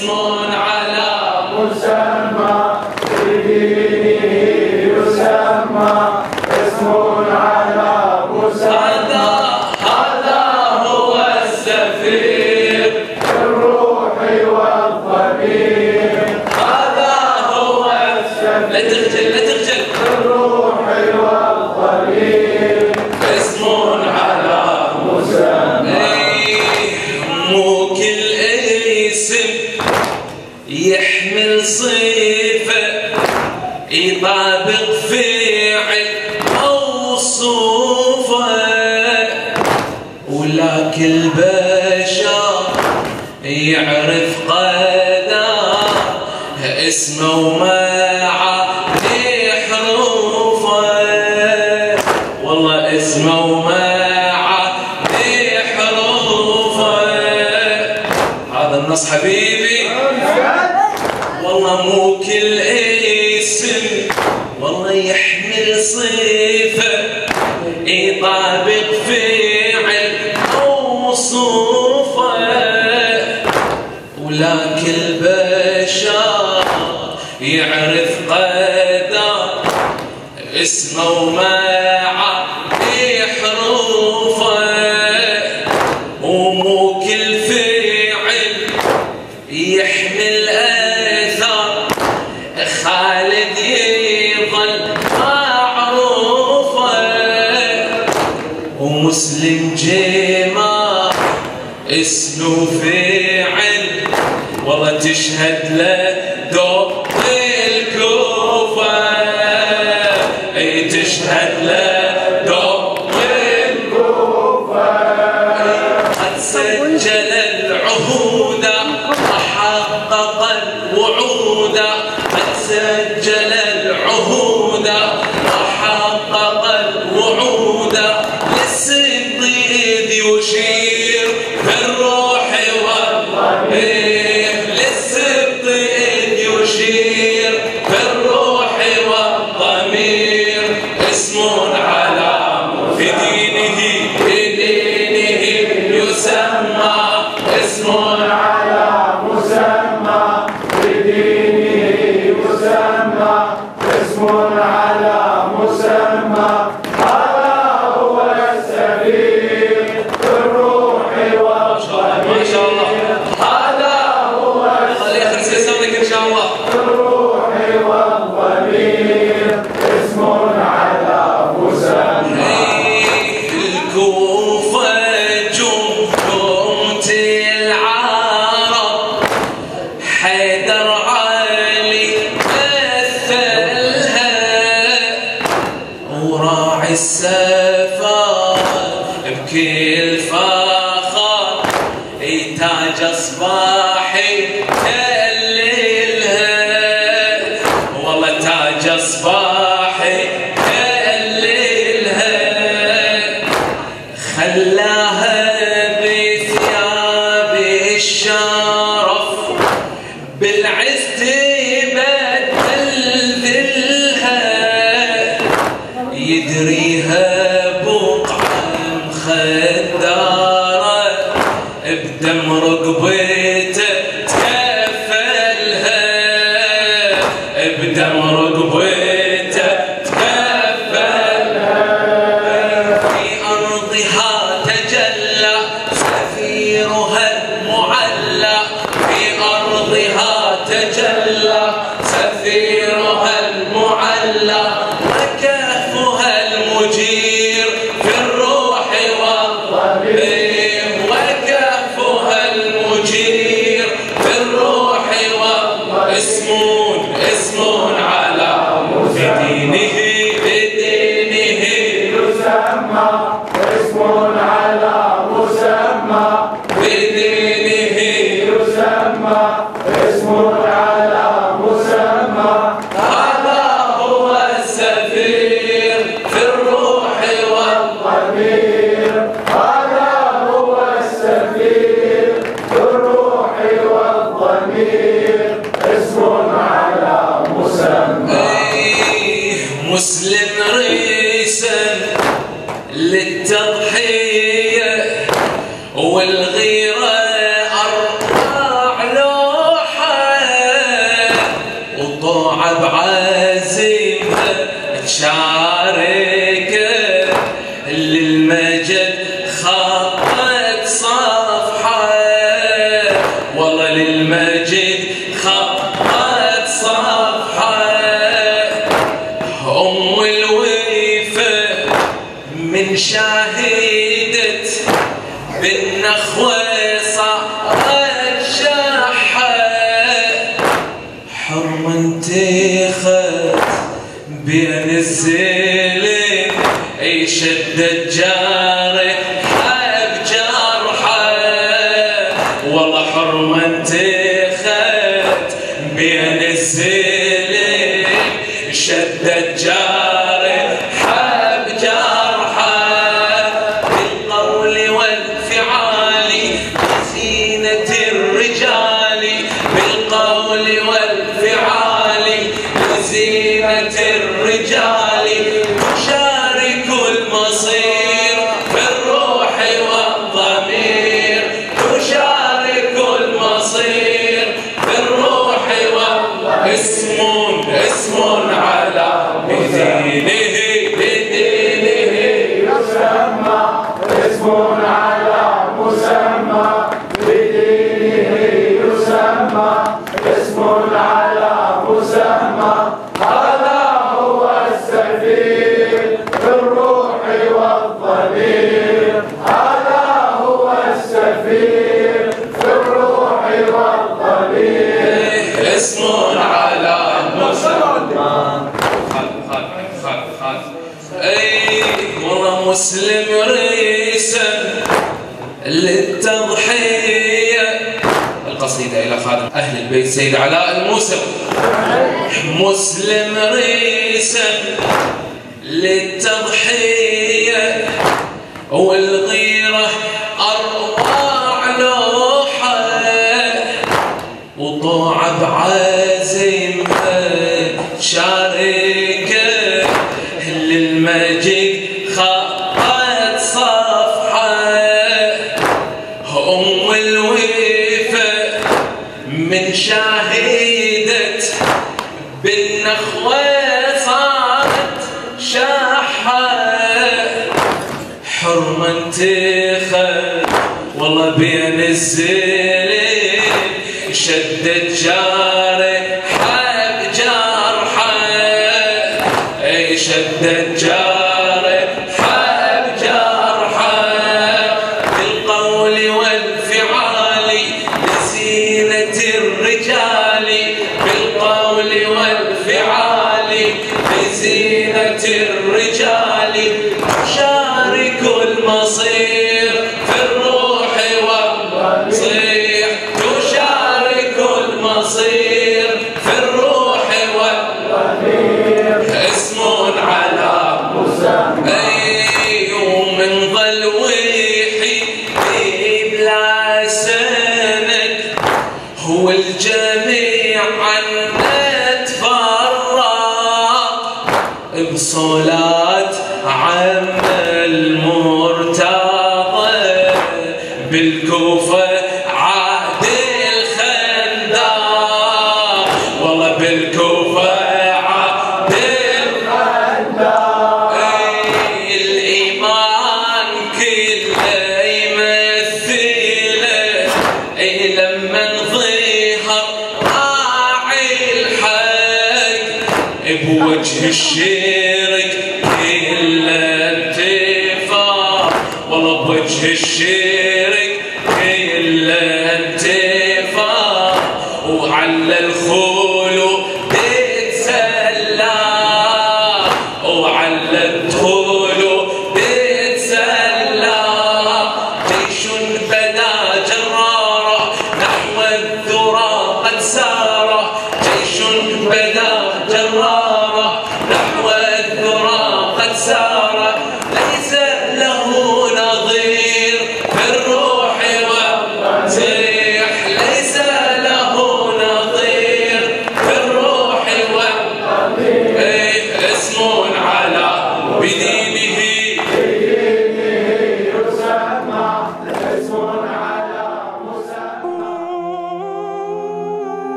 اسم على مسمى بدينه يسمى اسم على مسمى هذا هو السفير الروح والضمير هذا هو السفير لا تخجل لا تخجل الروح والضمير اسم على مسمى مو كل اسم يحمل صفة يطابق فعل موصوفة ولا كل بشر يعرف قدر اسمه ومعاني حروفه والله اسمه ومعاني حروفه هذا النص حبيبي والله مو كل اسم والله يحمل صفة يطابق فعل موصوفة ولا كل بشر يعرف قدر اسمه ومعاني حروفه ومو كل فعل يحمل أثر خالد يظل معروفه ومسلم جمال اسمه فعل والله تشهد له دق الكوفة تشهد له دق الكوفة قد سجل العهود وحقق الوعود قد سجل العهود وحقق الوعود للصدق إذ يشير بالروح والضمير للصدق إذ يشير بالروح والضمير اسم على بدينه يسمى اسم على مسمى بدينه يسمى اسم على مسمى هذا هو السبيل الروح والضمير ما شاء الله هذا هو الله يخلص لسانك ان شاء الله الروح والضمير اسم على مسمى الكوفة جمهورة العرب حيدر علي مثلها وراعي السفر بكل فخر تاج اصباحي هللها والله تاج اصباحي هللها خلاها بثياب الشرف بالعز تبدل ذلها يدريها بقعة مخدرة بدم رقبته تكفلها بدم رقبته تكفلها في أرضها تجلى سفيرها المعلى في أرضها تجلى سفيرها المعلى وكهفها المجير في الروح والضمير وكهفها المجير في الروح والضمير اسم على بدينه يسمى اسم على مسمى بدينه يسمى اسم على مسمى هذا هو السفير في الروح والضمير هذا هو السفير في الروح والضمير اسم على مسمى مسلم ريسا للتضحية والغيرة أربع لوحات بالنخوة صارت شاحة حرمة انتخت بين الزلم شدت جارحة بجرحة والله حرمة انتخت بين الزلم شدت جارحة بجرحة بالقول والفعال بزينة الرجال بالقول والفعال بزينة الرجال تشارك المصير في الروح والضمير تشارك المصير في الروح والضمير اسم على بدينه يسمى اسم على مسمى بدينه يسمى اسم على مسمى هذا هو السفير في الروح والضمير هذا هو السفير في الروح والضمير اسم على مسمى اي والله مسلم ريسا للتضحية. القصيدة إلى خادم أهل البيت سيد علاء الموسوي. مسلم ريسا للتضحية والغيرة أرواع لوحة وطوع بعزمها شاركة للمجد خطت صفحة أم الوفا من شاهدت بالنخوة صارت شاحة حرمة انتخت والله بين الزلم شدت جارحة بجرحة شدت جارحة بجرحة بالقول والفعال لزينة الرجال بالقول والفعال لزينة الرجال تشارك المصير في الروح والصيح تشارك المصير في الروح والضمير اسم على مسمى اي ومن ظل ويحي بلا سند هو الجميع عنا تفرق بصلاة عم المرتضى بالكوفة عهد الخندق والله بالكوفة عهد الخندق الإيمان كله يمثله لما ظهر راعي الحق بوجه الشرك كله انتفاع والله بوجه الشرك كله انتفاع وعلى الخلو تتسلى وعلى الدخول تتسلى جيش بدا